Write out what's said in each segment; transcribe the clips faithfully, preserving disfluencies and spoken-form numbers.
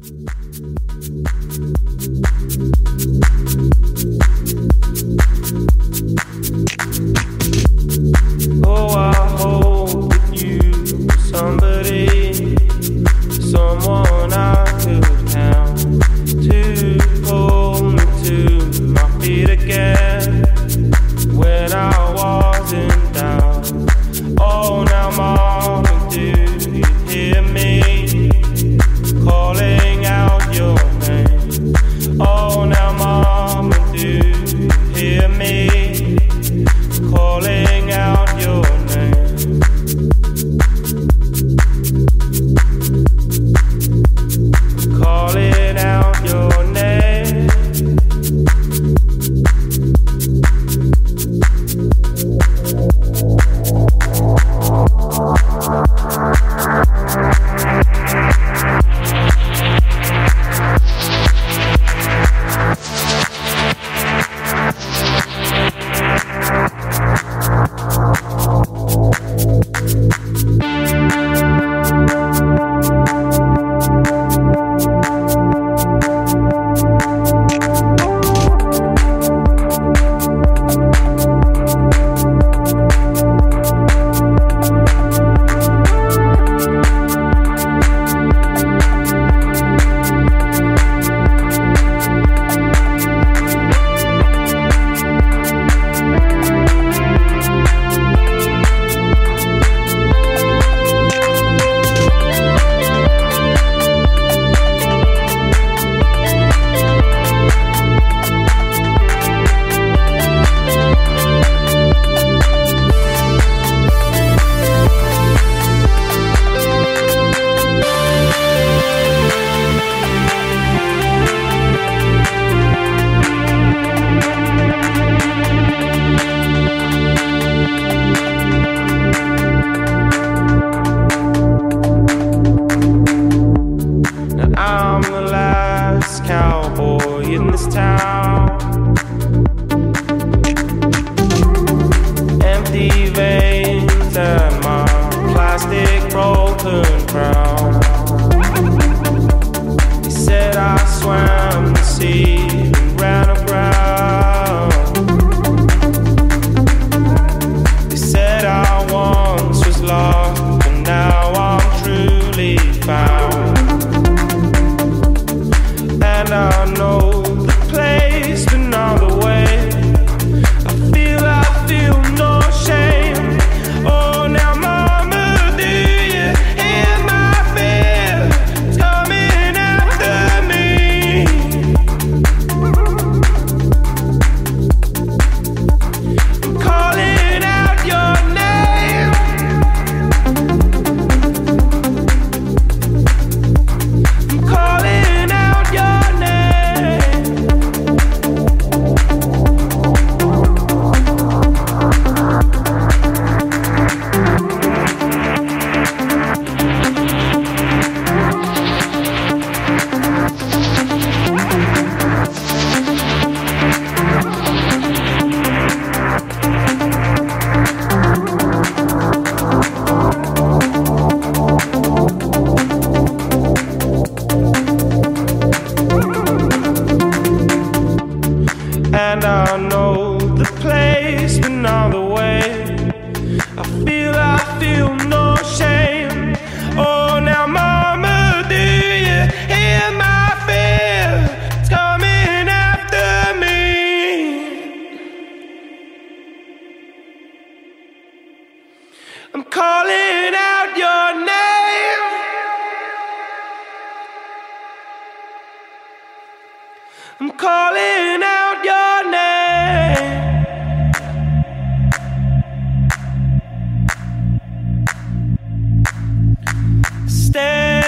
Oh, I hope that you were somebody, someone I could count to pull me to my feet again when I was in doubt. Oh, now mama, do you hear me calling out your name? Oh, now mama, do you hear me calling out your name? Calling out your name. I'm calling out your name. Stay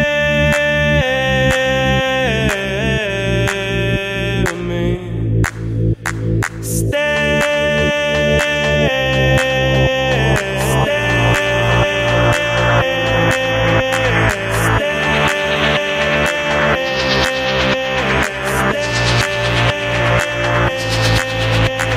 with me. Stay. Stay.